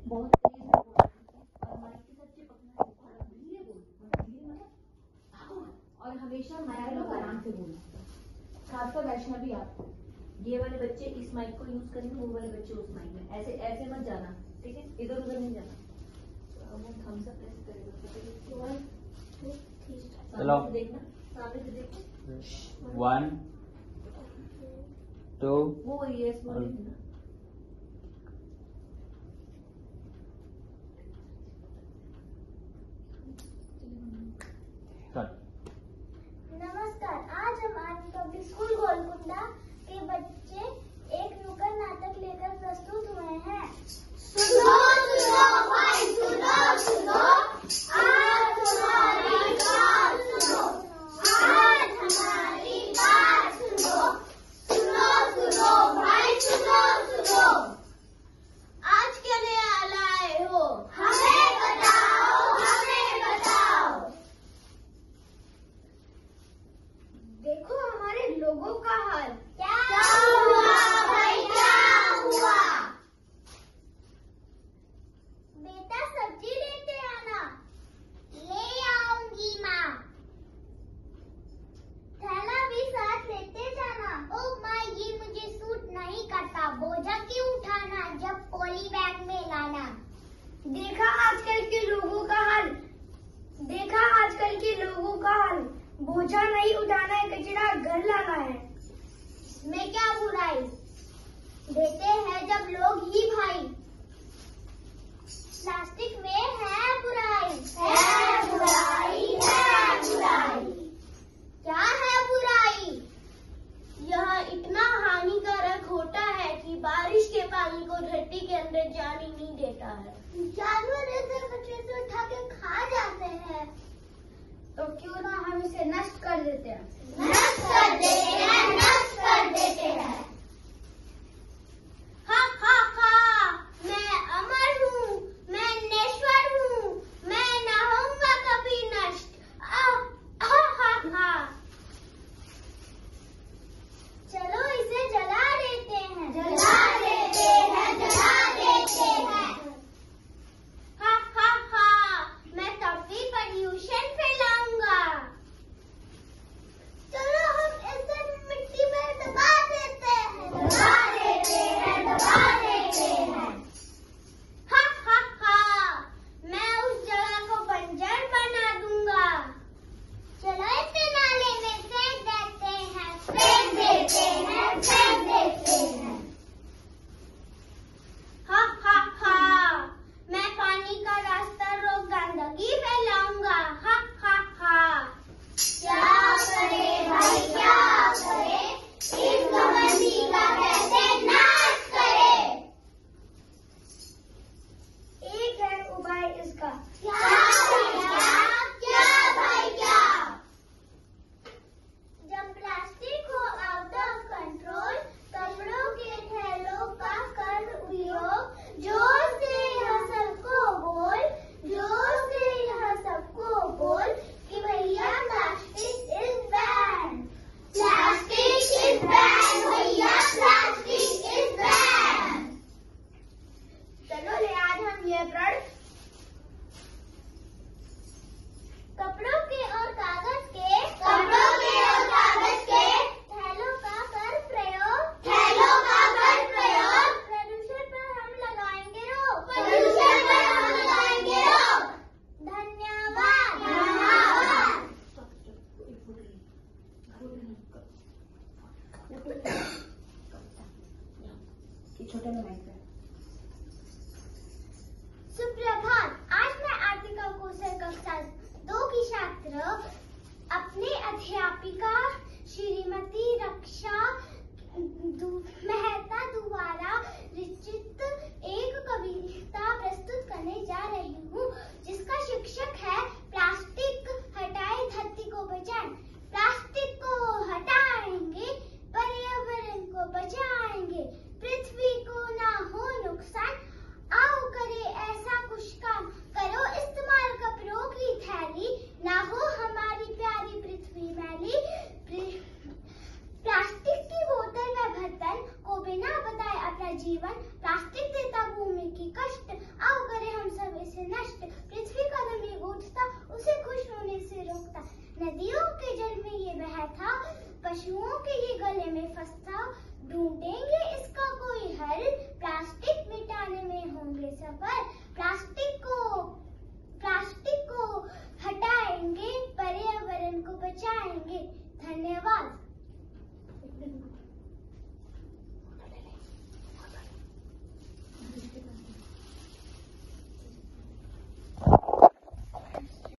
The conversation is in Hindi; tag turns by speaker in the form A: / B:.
A: बहुत तेज में बोल रही है और माइक के साथ चिपकना है और धीरे बोल, मतलब धीरे मतलब और हमेशा माइक लोग आराम से बोलना। खासकर वैष्णवी आप ये वाले बच्चे इस माइक को यूज करेंगे, वो वाले बच्चे उस माइक में, ऐसे ऐसे मत जाना, ठीक है? इधर उधर नहीं जाना। वो थम्स अप ऐसे करेगा, चलो देखना, सामने से देखो।
B: 1 2
A: वो यस बोलेगी ना।
C: नमस्कार, आज हम आर्मी पब्लिक स्कूल गोलकुंडा के बच्चे एक नुक्कड़ नाटक लेकर प्रस्तुत हुए हैं। सुनो सुनो भाई सुनो सुनो, आज हमारी बात सुनो, आज हमारी बात सुनो, सुनो सुनो भाई सुनो सुनो। आज क्या नया लाए हो, हमें बताओ, हमें बताओ। देखो हमारे लोगों का हाल, क्या हुआ भाई, क्या हुआ? बेटा सब्जी लेते आना। ले आऊंगी माँ। थैला भी साथ लेते जाना। ओ माँ, ये मुझे सूट नहीं करता, बोझा क्यों उठाना जब पॉली बैग में लाना। देखा आजकल के लोगों का हाल, देखा आजकल के लोगों का हाल, बोझा नहीं उठाना है, कचरा घर लाना है। इसमें क्या बुराई, देते हैं जब लोग ही भाई। प्लास्टिक में है बुराई, है बुराई, है बुराई। क्या है बुराई? यह इतना हानिकारक होता है कि बारिश के पानी को धरती के अंदर जाने नहीं देता है। जानवर इसे कचरे से उठा के खा जाते हैं, तो क्यों ना हम इसे नष्ट कर देते हैं, नष्ट कर देते हैं, नष्ट कर देते हैं। हा हा हा, मैं अमर हूँ, मैं नेश्वर हूँ, मैं ना होऊंगा कभी नष्ट। हा हा हा। चलो इसे जला देते हैं, जला देते हैं, जला देते हैं। हा हा हा, मैं तब भी पॉल्यूशन फैलाऊंगा। चलो हम इसे मिट्टी में दबा देते हैं, दबा देते हैं, दबा देते हैं। हा हा हा, मैं उस जगह को बंजर बना दूंगा। चलो इसे नाले में फेंक देते हैं, फेंक देते हैं, फेंक देते हैं। हा हा हा, मैं पानी का रास्ता रोक गंदगी फैलाऊंगा। हा हा हा। क्या करे भाई, क्या करे, इस गंदगी का कैसे नाश करे। एक है उपाय इसका, क्या भाई क्या? जब प्लास्टिक हो आउट ऑफ कंट्रोल, कपड़ों के थैलों का कर उपयोग। जोर से यह सबको बोल, जोर से यह सबको बोल कि भैया plastic is ban, plastic is ban, भैया प्लास्टिक इज बैन। चलो ले आज हम ये प्रण कपड़ों के और कागज के, कपड़ों के और कागज के थैलों का कर प्रयोग, थैलों का कर प्रयोग। प्रदूषण पर हम लगाएंगे रोक, प्रदूषण पर हम लगाएंगे रोक। धन्यवाद, धन्यवाद।
A: छोटे में माइक है।
C: सुप्रभात, आज मैं आर्थिका कोसर कक्षा 2 की छात्र अपने अध्यापिका श्रीमती रक्षा मेहता द्वारा रचित एक कविता प्रस्तुत करने जा रही हूँ, जिसका शीर्षक है प्लास्टिक हटाए धरती को बचाएं। प्लास्टिक को हटाएंगे, पर्यावरण को बचाएंगे, पृथ्वी को ना हो नुकसान। आओ करे ऐसा कुछ काम, करो इस्तेमाल कपड़ों की थैली, ना हो हमारी प्यारी पृथ्वी मैली। फंसा, ढूंढेंगे इसका कोई हल, प्लास्टिक मिटाने में होंगे सफल।